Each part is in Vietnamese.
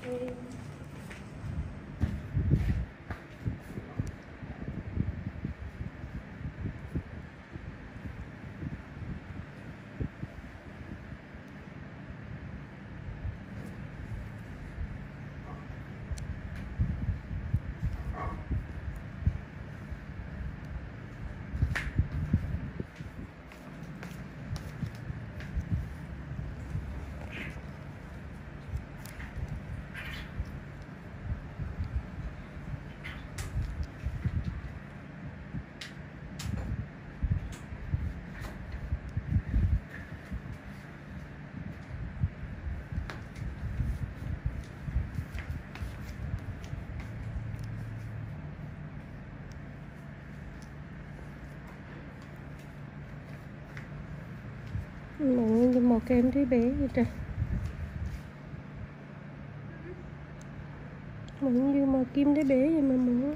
Màu kem thấy bé vậy trời. Màu như màu kim thấy bé vậy mà màu.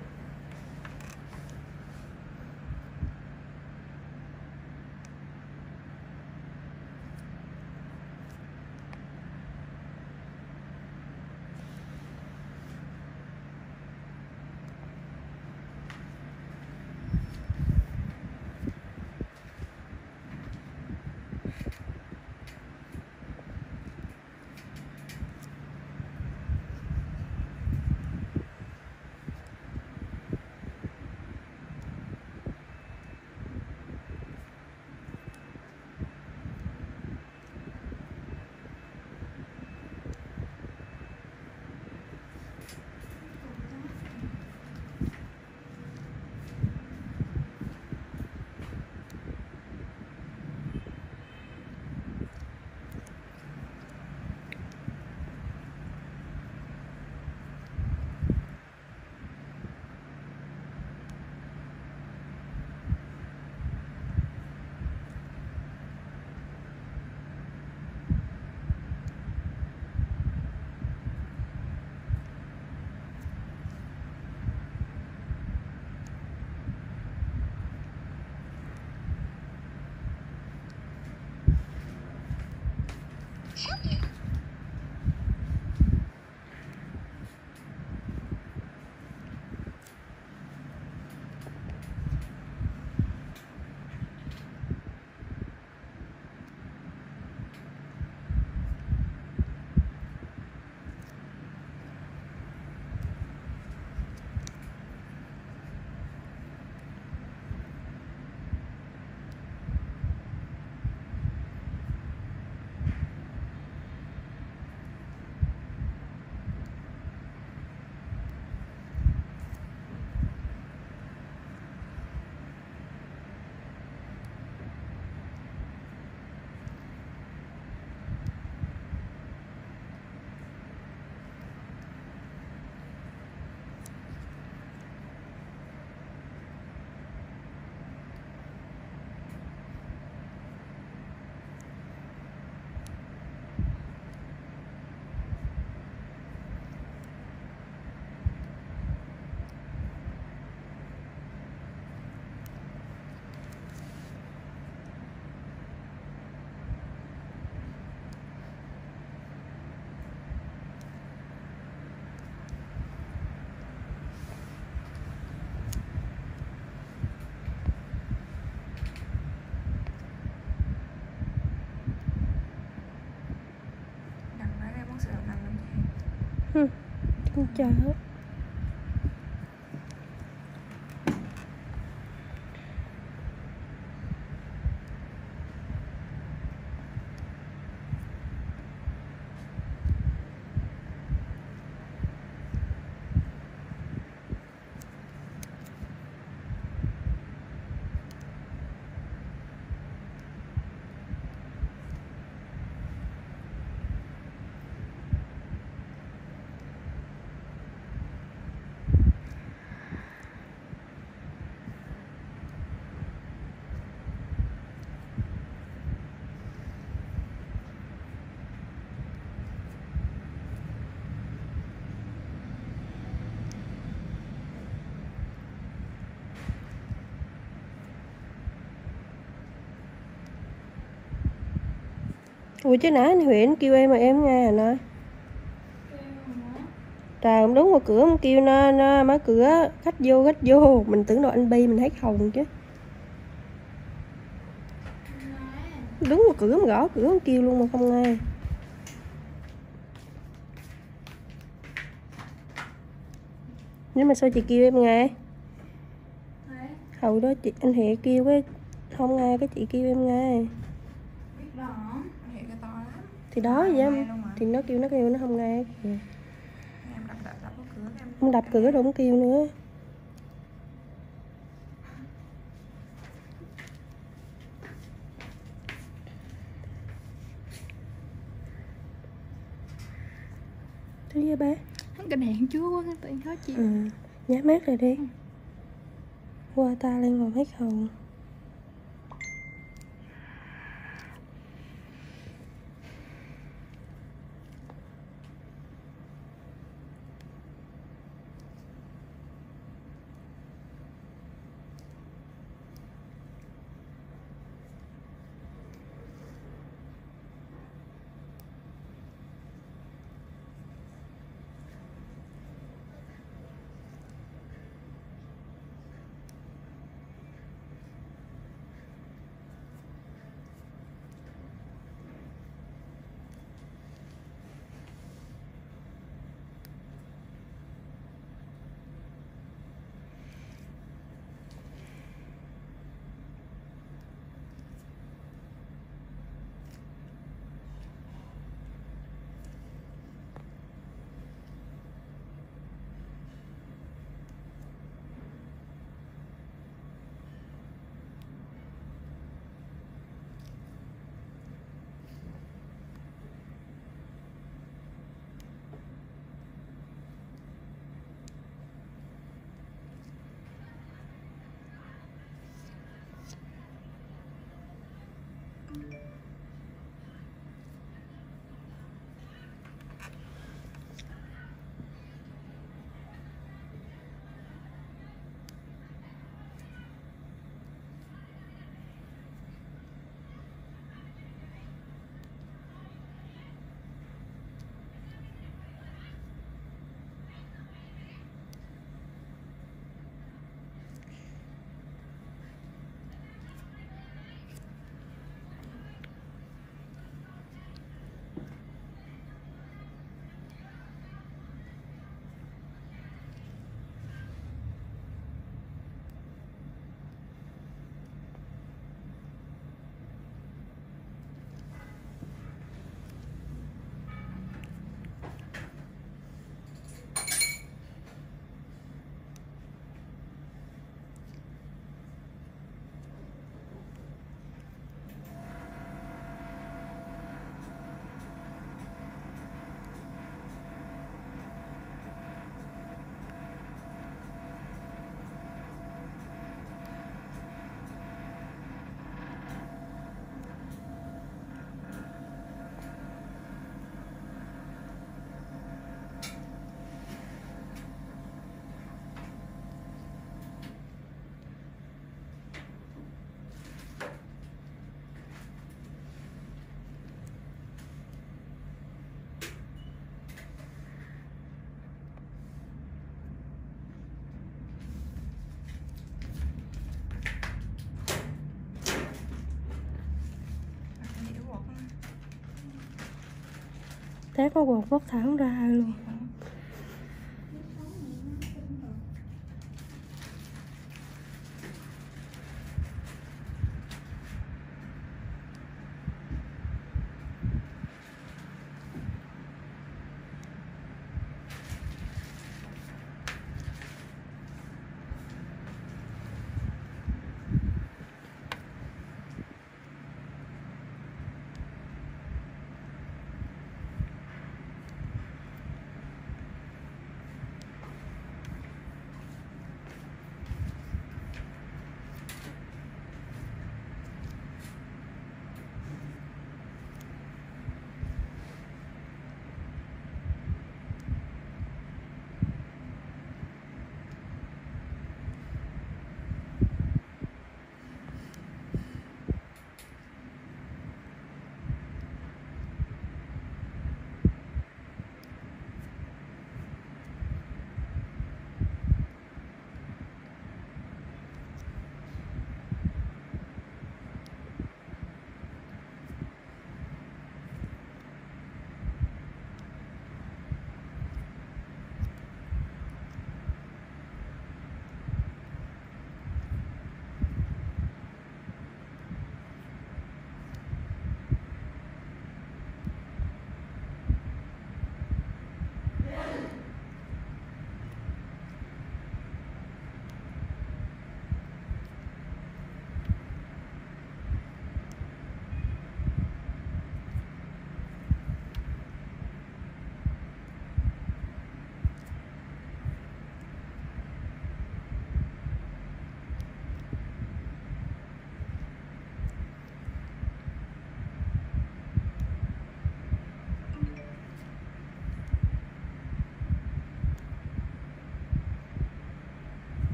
Con chào. Ủa chứ nãy anh Huyền kêu em mà em nghe rồi nè. Trời, ông đứng ngoài cửa ông kêu nó mở cửa, khách vô. Mình tưởng đâu anh Bi mình hết hồn chứ. Đứng ngoài cửa ông gõ cửa ông kêu luôn mà không nghe. Nhưng mà sao chị kêu em nghe? Hồi đó chị anh Hệ kêu cái không nghe, cái chị kêu em nghe. Biết đó, anh Hệ cái to lắm. Thì đó vậy em, thì nó kêu nó không nghe kìa. Em đập cái cửa em. Ông đập cửa rồi ông kêu nữa. Thứ với bé. Hắn kinh hẹn chưa quá, tự nhiên khó chịu. Nhá mát rồi đi. Qua ta lên ngồi hết hồn. Tát nó bột vót thẳng ra luôn.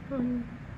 Ừ.